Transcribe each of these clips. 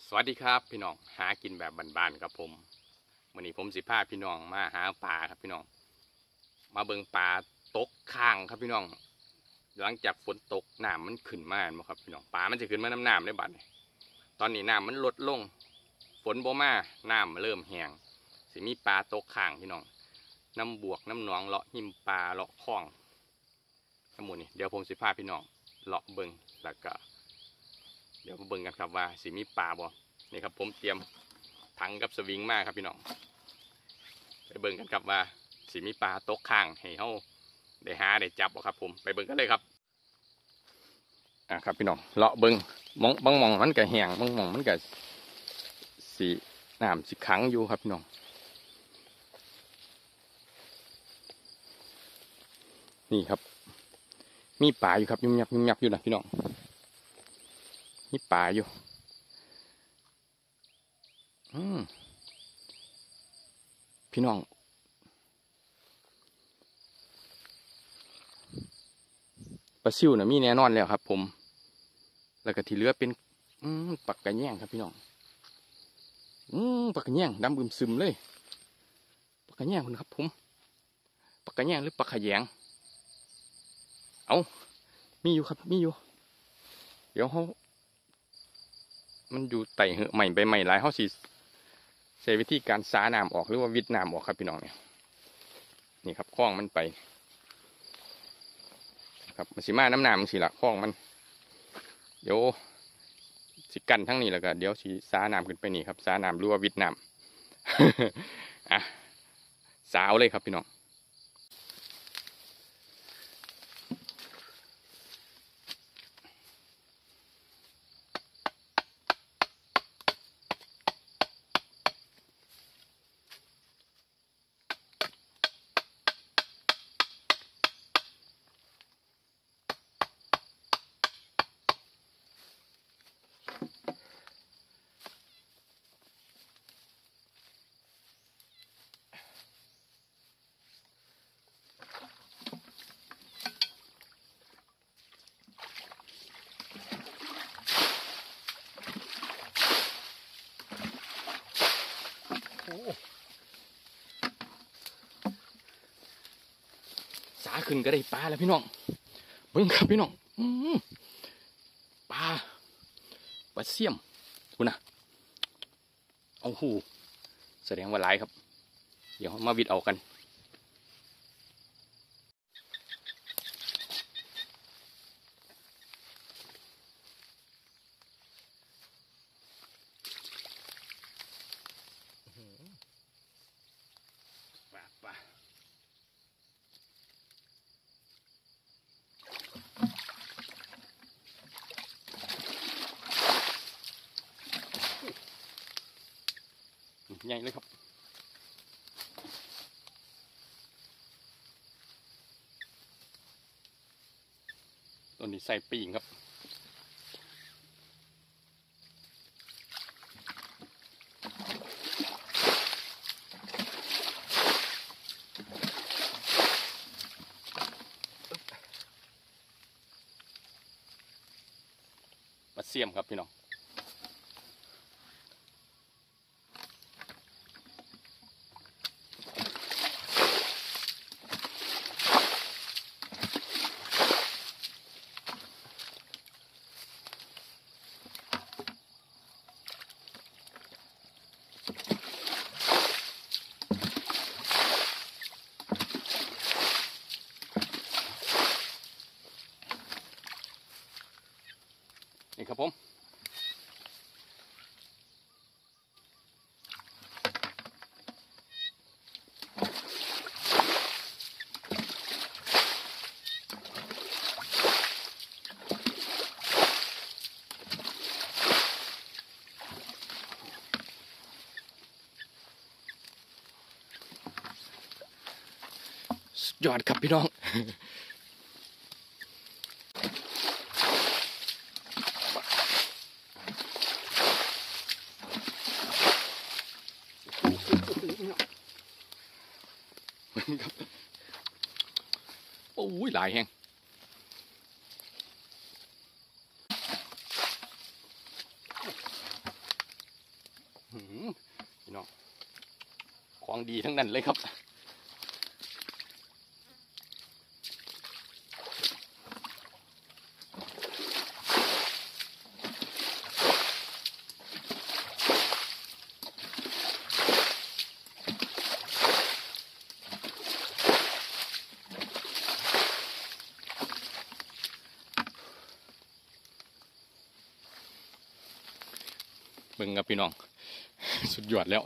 สวัสดีครับพี่น้องหากินแบบบ้านๆครับผมวันนี้ผมสิพาพี่น้องมาหาปลาครับพี่น้องมาเบิ่งปลาตกข้างครับพี่น้องหลังจากฝนตกน้ำมันขึ้นมาบ่ครับพี่น้องปลามันจะขึ้นมาน้ำได้บัดนี้ตอนนี้น้ำมันลดลงฝนบ่มาน้ำเริ่มแห้งสิมีปลาตกข้างพี่น้องน้ำบวกน้ำหนองเลาะหิมปลาเลาะคลองทั้งหมดนี่เดี๋ยวผมสิพาพี่น้องเลาะเบิ่งแล้วก็เดี๋ยวมาเบิ่งกันครับว่าสิมีปลาบ่นี่ครับผมเตรียมถังกับสวิงมาครับพี่น้องไปเบิ่งกันครับว่าสิมีปลาตกข้างให้เฮาได้หาได้จับบ่ครับผมไปเบิ่งกันเลยครับครับพี่น้องเลาะเบิ่งบางหม่องมันก็แห้งบางหม่องมันก็สิน้ำสิขังอยู่ครับพี่น้องนี่ครับมีปลาอยู่ครับยุ่มยับอยู่นะพี่น้องมีปลาอยู่พี่น้องปลาซิวน่ะมีแน่นอนแล้วครับผมแล้วก็ที่เหลือเป็นปักกระแยงครับพี่น้องปักกระแยงดำบึมซึมเลยปักกระแยงคุณครับผมปักกระแยงหรือปักขยงเอามีอยู่ครับมีอยู่เดี๋ยวเขามันอยู่ไต่เหอะใหม่ใบใหม่หลายเขาสิใช้วิธีการสาน้ำออกหรือว่าวิดน้ำออกครับพี่น้องเนี่ยนี่ครับคล้องมันไปครับมันสิมาน้ำน้ำมันสิละคล้องมันเดี๋ยวสิกันทั้งนี้แล้วก็เดี๋ยวสิสาน้ำขึ้นไปนี่ครับสาน้ำหรือว่าวิดน้ำสาวเลยครับพี่น้องสาขึ้นก็ได้ปลาแล้วพี่น้องเบิ่งครับพี่น้องปลาเสี่ยมคุณนะเอาหูแสดงว่าหลายครับเดี๋ยวมาวิดเอากันปลาใหญ่เลยครับตัวนี้ใส่ปีงครับปลาเสี่ยมครับพี่น้องนี่ครับผมสุดยอดครับพี่น้องครับโอ้ยหลายแห้งของดีทั้งนั้นเลยครับเบิ่งครับพี่น้องสุดยอดแล้ว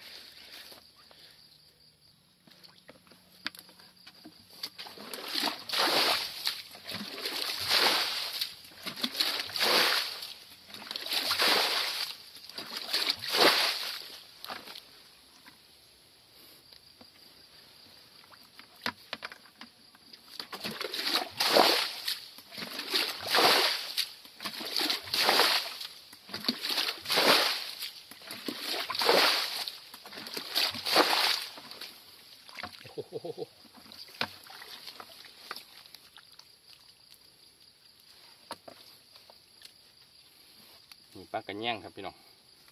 นี่ปลากระแยงครับพี่น้อง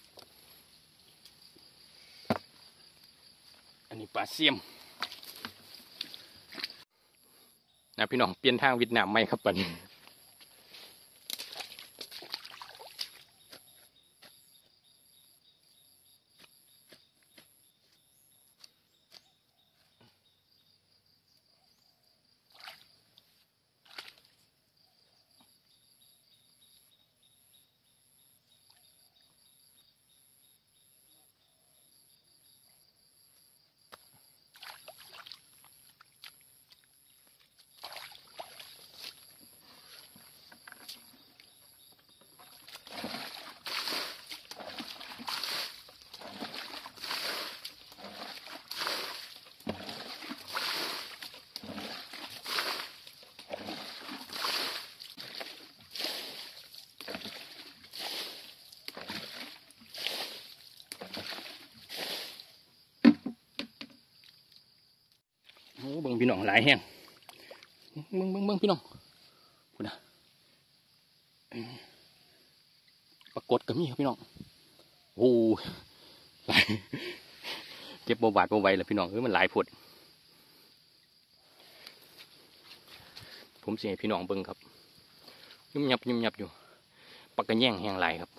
อันนี้ปลาเสียมนะพี่น้องเปลี่ยนทางวิดน้ำไหมครับปันโอ้เบิ่งพี่น้องหลายแห้งเบิ่งพี่น้องพูดนะปรากฏกับมีครับพี่น้องโอ้หลายเก็บบบาดบไหวแล้วพี่น้องมันหลายผดผมเสียพี่น้องเบิ่งครับยุ่มยับอยู่ปากกระแย่งแห้งหลายครับ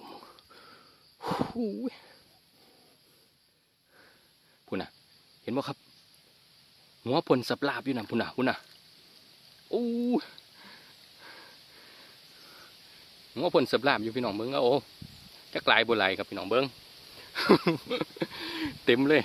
พูดนะเห็นบ่ครับหัวผลสับลาบอยู่นะพุ่นนะโอ้หัวผลสับลาบอยู่พี่น้องเบิ้งโอ้จักลายบัวลายครับพี่น้องเบิ้ง เต็มเลย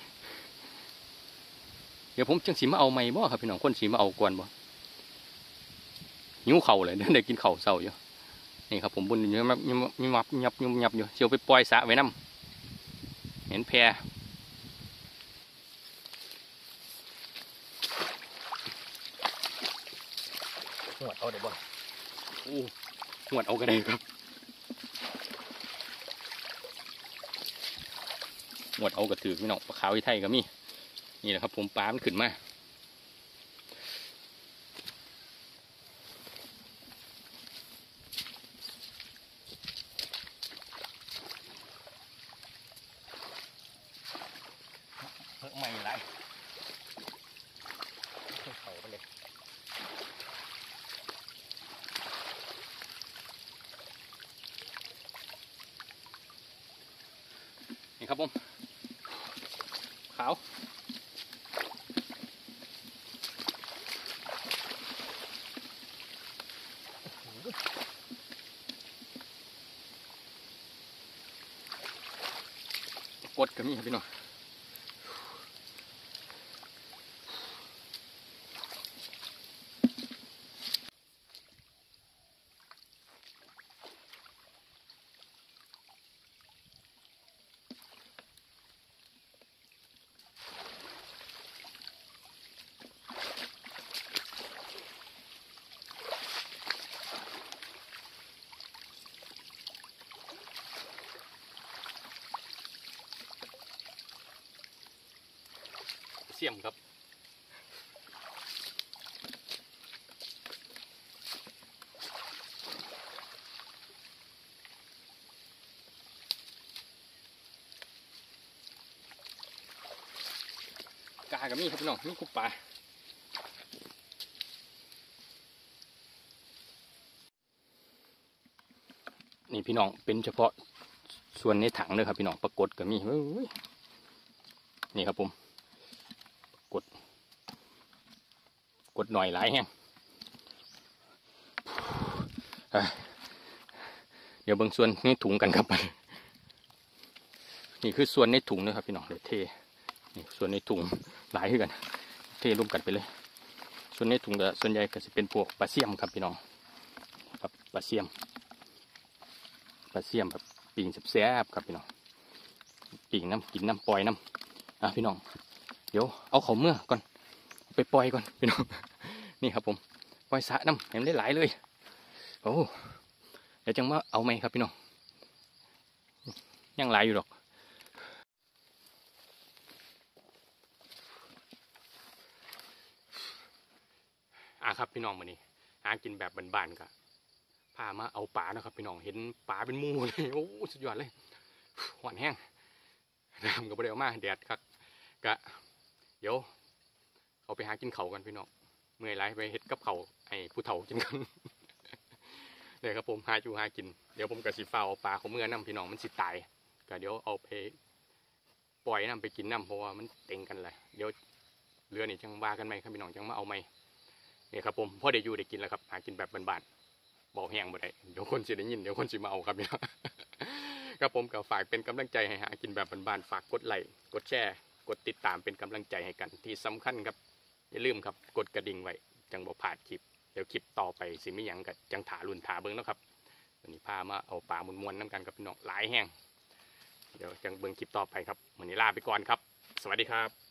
เดี๋ยวผมจังสีมาเอาไม้บ่ครับพี่น้องคนสีมาเอาก่อนบ่หิวเข่าเลยเดี๋ยวกินเข่าเศร้าอยู่นี่ครับผมบุญเยอะมากยับอยู่เชียวไปปล่อยสะไว้น้ำเห็นแพหวดเอาได้บ่หวดเอาก็ได้ครับหวดเอากระถือพี่น้องปลาขาวที่ไทยก็มีนี่แหละครับผมปลามันขึ้นมาเพิ่มใหม่ไรเขาไปเลยนี่ครับผมขาวกดกับนี่ครับพี่น้องเสี่ยมครับากับมีครับพี่น้องมีคุปปลานี่พี่น้องเป็นเฉพาะส่วนในถังเลยครับพี่น้องปรากฏกับมีนี่ครับผมกดหน่อยหลายแฮงเดี๋ยวเบิ่งส่วนในถุงกันครับนี่คือส่วนในถุงนะครับพี่น้องเดี๋ยวเทนี่ส่วนในถุงหลายขึ้นกันเทรวมกันไปเลยส่วนในถุงส่วนใหญ่ก็จะเป็นพวกปลาเสี่ยมครับพี่น้องครับปลาเสี่ยมแบบปิ่งแซ่บๆครับพี่น้องปิ่งน้ำกินน้ำปล่อยน้ำพี่น้องเดี๋ยวเอาเขาเมื่อก่อนไปปล่อยก่อนพี่น้องนี่ครับผมปล่อยสระน้ำเห็นได้หลายเลยโอ้เดี๋ยวจังว่าเอาไหมครับพี่น้องยังหลายอยู่หรอกครับพี่น้องมื้อนี้หากินแบบบ้านๆก็พามาเอาปลานะครับพี่น้องเห็นปลาเป็นหมู่เลยโอ้สุดยอดเลยหวานแห้งน้ำก็บ่ได้เอามาแดดครับก็เดี๋ยวเอาไปหากินเขากันพี่น้องเมื่อยไรไปเห็ดกับเขาไอ้ผู้เฒ่ากินกันเนี่ยครับผมหากินเดี๋ยวผมกับสีฟ้าเอาปลาเขาเมื่อน้ำพี่น้องมันสิตายก็เดี๋ยวเอาไปปล่อยน้ำไปกินน้ำเพราะว่ามันเต็งกันเลยเดี๋ยวเรือนี่จังว่ากันไหมครับพี่น้องจังมาเอาไหมเนี่ยครับผมพ่อได้อยู่ได้กินแล้วครับหากินแบบบ้านๆบอกแห้งบ่ได้เดี๋ยวคนสิได้ยินเดี๋ยวคนสิมาเอาครับพี่น้องครับผมก็ฝากเป็นกำลังใจให้หากินแบบบ้านๆฝากกดไลค์กดแชร์กดติดตามเป็นกำลังใจให้กันที่สำคัญครับอย่าลืมครับกดกระดิ่งไว้จังบ่พลาดคลิปเดี๋ยวคลิปต่อไปสิมีหยังกับจังถารุ่นถาเบิ้งแล้วครับวันนี้พามาเอาปลามวนๆน้ำกันกับพี่น้องหลายแห้งเดี๋ยวจังเบิ้งคลิปต่อไปครับวันนี้ลาไปก่อนครับสวัสดีครับ